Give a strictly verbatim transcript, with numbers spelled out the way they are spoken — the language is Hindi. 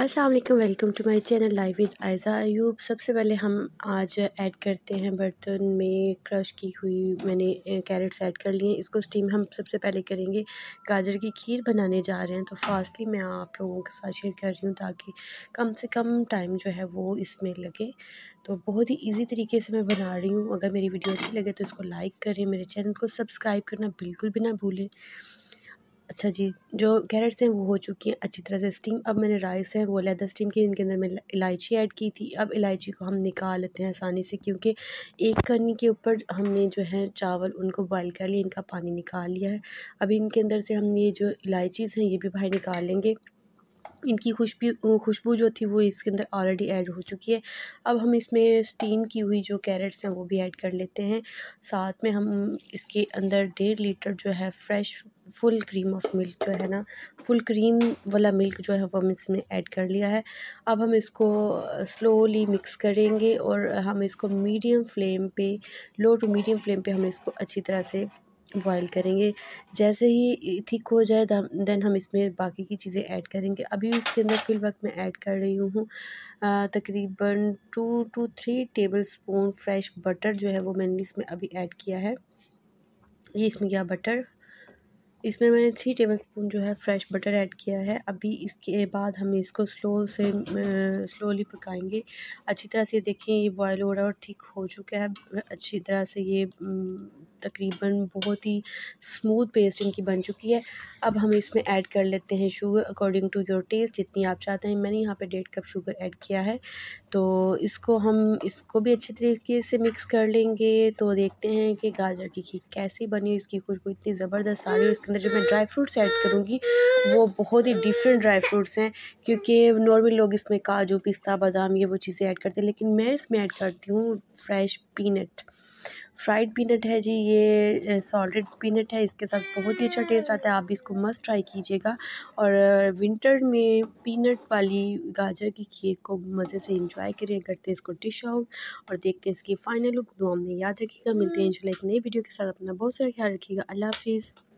अस्सलाम वालेकुम, welcome to my channel live with Ayza Ayub. सबसे पहले हम आज ऐड करते हैं बर्तन में क्रश की हुई मैंने कैरेट्स ऐड कर लिए हैं। इसको स्टीम हम सबसे पहले करेंगे। गाजर की खीर बनाने जा रहे हैं तो फास्टली मैं आप लोगों के साथ शेयर कर रही हूँ ताकि कम से कम टाइम जो है वो इसमें लगे। तो बहुत ही इजी तरीके से मैं बना रही हूँ। अगर मेरी वीडियो अच्छी लगे तो इसको लाइक करें, मेरे चैनल को सब्सक्राइब करना बिल्कुल भी ना भूलें। अच्छा जी, जो कैरेट्स हैं वो हो चुकी हैं अच्छी तरह से स्टीम। अब मैंने राइस है वो अलहदा स्टीम की, इनके अंदर मैंने इलायची ऐड की थी। अब इलायची को हम निकाल लेते हैं आसानी से, क्योंकि एक कनी के ऊपर हमने जो है चावल उनको बॉयल कर लिया, इनका पानी निकाल लिया है। अब इनके अंदर से हम ये जो इलायचीज़ हैं ये भी बाहर निकाल लेंगे। इनकी खुशबू खुशबू जो थी वो इसके अंदर ऑलरेडी ऐड हो चुकी है। अब हम इसमें स्टीम की हुई जो कैरेट्स हैं वो भी ऐड कर लेते हैं। साथ में हम इसके अंदर डेढ़ लीटर जो है fresh full cream of milk जो है ना, फुल क्रीम वाला मिल्क जो है वो हम इसमें ऐड कर लिया है। अब हम इसको स्लोली मिक्स करेंगे और हम इसको मीडियम फ्लेम पे, लो टू मीडियम फ्लेम पे हम इसको अच्छी तरह से बॉयल करेंगे। जैसे ही थिक हो जाए देन हम इसमें बाकी की चीज़ें ऐड करेंगे। अभी इसके अंदर फिल वक्त मैं ऐड कर रही हूँ तकरीबन two to three tablespoon fresh butter जो है वो मैंने इसमें अभी ऐड किया है। ये इसमें गया बटर, इसमें मैंने थ्री टेबल स्पून जो है फ्रेश बटर ऐड किया है। अभी इसके बाद हम इसको स्लो से स्लोली पकाएंगे। अच्छी तरह से देखें ये बॉयल हो रहा है और थिक हो चुका है अच्छी तरह से। ये तकरीबन बहुत ही स्मूथ पेस्ट इनकी बन चुकी है। अब हम इसमें ऐड कर लेते हैं sugar according to your taste, जितनी आप चाहते हैं। मैंने यहाँ पे डेढ़ कप शुगर ऐड किया है। तो इसको हम इसको भी अच्छे तरीके से मिक्स कर लेंगे। तो देखते हैं कि गाजर की खीर कैसी बनी। इसकी खुशबू इतनी ज़बरदस्त आ रही है। इसके अंदर जो मैं ड्राई फ्रूट्स ऐड करूँगी वो बहुत ही डिफरेंट ड्राई फ्रूट्स हैं, क्योंकि नॉर्मल लोग इसमें काजू पिस्ता बादाम ये वो चीज़ें ऐड करते हैं, लेकिन मैं इसमें ऐड करती हूँ फ्रेश पीनट। फ्राइड पीनट है जी, ये सॉल्टेड पीनट है। इसके साथ बहुत ही अच्छा टेस्ट आता है। आप भी इसको मस्ट ट्राई कीजिएगा। और विंटर में पीनट वाली गाजर की खीर को मज़े से एंजॉय करें। करते हैं इसको डिश आउट और देखते हैं इसकी फ़ाइनल लुक। दुआ में याद रखिएगा। मिलते हैं इंशाल्लाह एक नई वीडियो के साथ। अपना बहुत सारा ख्याल रखिएगा। अल्लाह हाफिज़।